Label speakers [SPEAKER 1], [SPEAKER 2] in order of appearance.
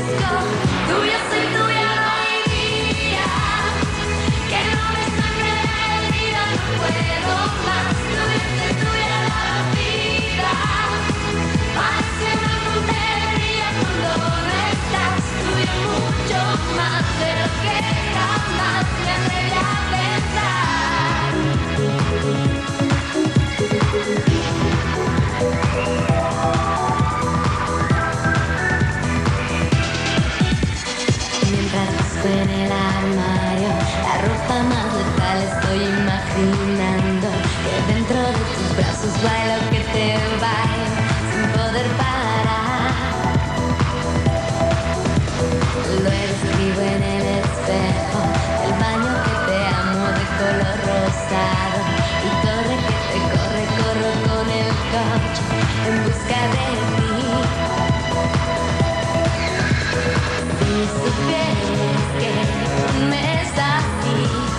[SPEAKER 1] Tuya soy, tuya mi vida, que no me sangre herida, no puedo más. Tuya soy, tuya la vida, parece una tontería cuando no estás. Tuya mucho más de lo que jamás me atreví a pensar. Mientras busco en el armario la ropa más letal, estoy imaginando que dentro de tus brazos bailo, que te bailo sin poder parar. Luego escribo en el espejo el baño que te amo de color rosado, y corre que te corre, corro con el coche en busca de ti. Si supieras que me es así,